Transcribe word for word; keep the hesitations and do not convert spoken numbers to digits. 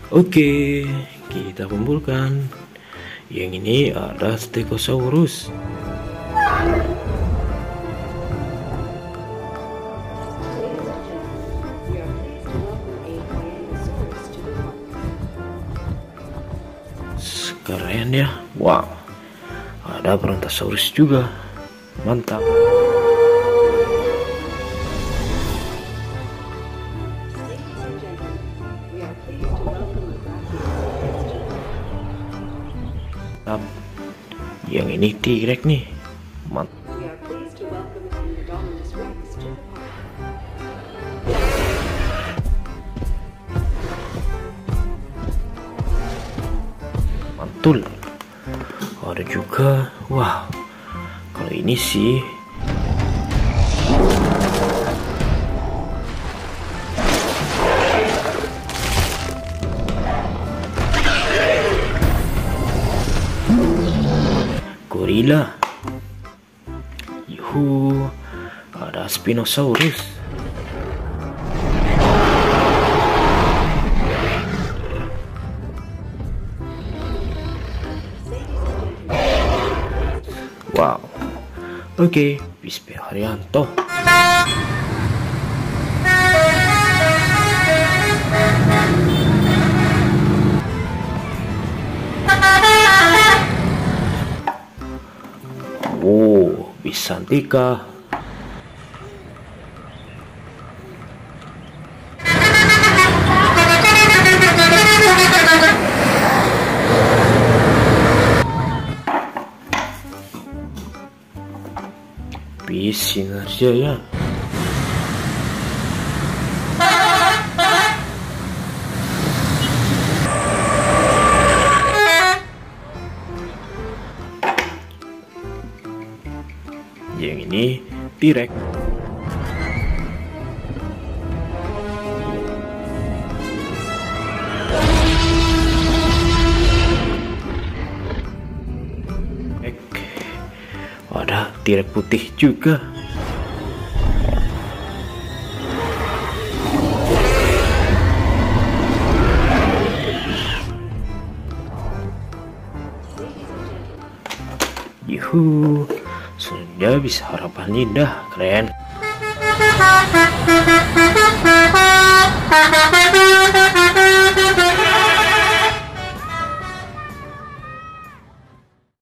Oke, kita kumpulkan. Yang ini ada Stegosaurus. Keren ya. Wow, ada Brontosaurus juga. Mantap. Mantap. Yang ini T-Rex nih. Mantap. Mantul. Ada juga. Wow, kalau ini sih gorila. Yuhu, ada Spinosaurus. Wow. Oke, Bispe Haryanto. Oh, Bisantika. Sinerjaya. Yang ini T-Rex. Ada T-Rex putih juga. Yuhu, sudah bisa harapan indah, keren.